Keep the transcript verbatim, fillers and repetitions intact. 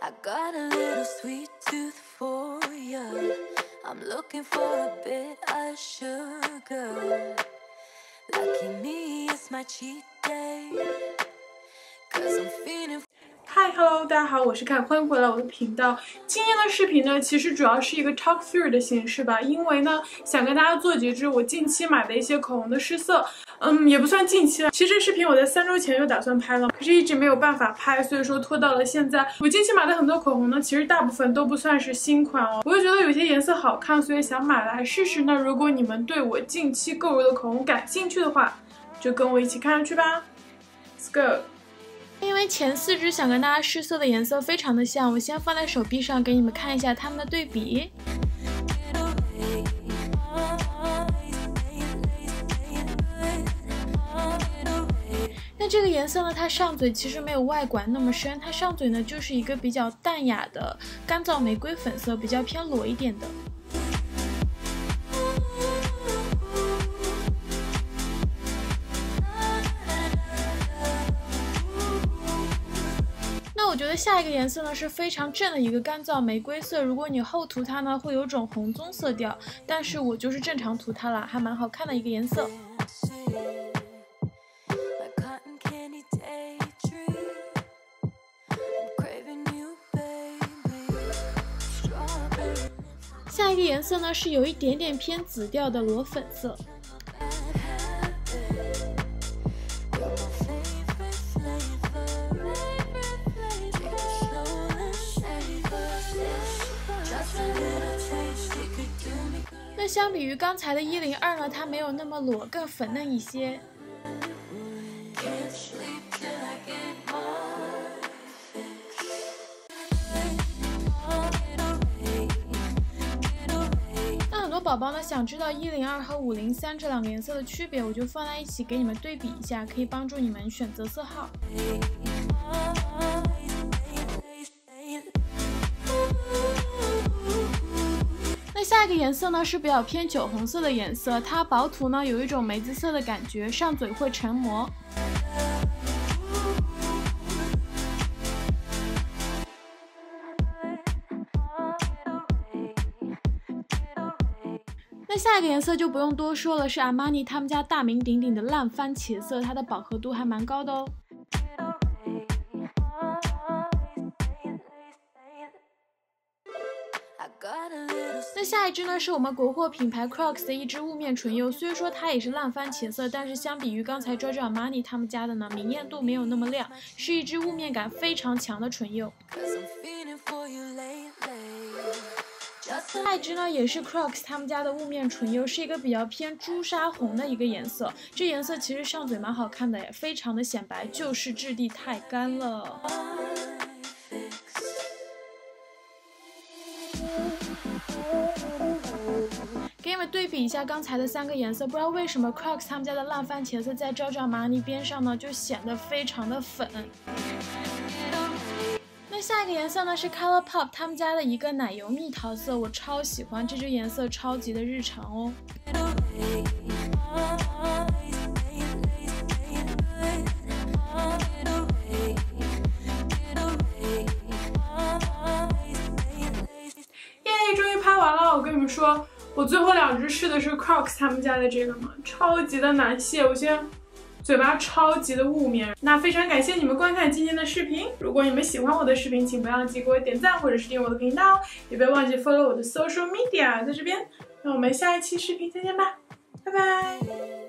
I got a little sweet tooth for you. I'm looking for a bit of sugar. Lucky me, it's my cheat day. Cause I'm feeling. 嗨 ，Hello， 大家好，我是凯，欢迎回来我的频道。今天的视频呢，其实主要是一个 talk through 的形式吧，因为呢，想跟大家做几支我近期买的一些口红的试色。嗯，也不算近期了，其实这视频我在三周前就打算拍了，可是一直没有办法拍，所以说拖到了现在。我近期买的很多口红呢，其实大部分都不算是新款哦，我就觉得有些颜色好看，所以想买来试试。那如果你们对我近期购入的口红感兴趣的话，就跟我一起看上去吧。Let's go。因为前四支想跟大家试色的颜色非常的像，我先放在手臂上给你们看一下它们的对比。那这个颜色呢，它上嘴其实没有外管那么深，它上嘴呢就是一个比较淡雅的干燥玫瑰粉色，比较偏裸一点的。我觉得下一个颜色呢是非常正的一个干燥玫瑰色，如果你厚涂它呢，会有种红棕色调，但是我就是正常涂它啦，还蛮好看的一个颜色。下一个颜色呢是有一点点偏紫调的裸粉色。那相比于刚才的一零二呢，它没有那么裸，更粉嫩一些。那很多宝宝呢想知道一零二和五零三这两个颜色的区别，我就放在一起给你们对比一下，可以帮助你们选择色号。那下一个颜色呢是比较偏酒红色的颜色，它薄涂呢有一种梅子色的感觉，上嘴会成膜。那下一个颜色就不用多说了，是阿玛尼他们家大名鼎鼎的烂番茄色，它的饱和度还蛮高的哦。那下一支呢是我们国货品牌 Crocs 的一支雾面唇釉，虽说它也是烂番茄色，但是相比于刚才 Giorgio Armani 他们家的呢，明艳度没有那么亮，是一支雾面感非常强的唇釉。下一支呢也是 Crocs 他们家的雾面唇釉，是一个比较偏朱砂红的一个颜色，这颜色其实上嘴蛮好看的，也非常的显白，就是质地太干了。给你们对比一下刚才的三个颜色，不知道为什么 Crocs 他们家的烂番茄色在 Giorgio Armani 边上呢，就显得非常的粉。那下一个颜色呢是 ColourPop 他们家的一个奶油蜜桃色，我超喜欢这支颜色，超级的日常哦。耶，终于拍完了！我跟你们说，我最后两支试的是 Crocs 他们家的这个嘛，超级的难卸，我现在嘴巴超级的雾面。那非常感谢你们观看今天的视频，如果你们喜欢我的视频，请不要忘记给我点赞或者是订阅我的频道，也不要忘记 follow 我的 social media， 在这边。那我们下一期视频再见吧，拜拜。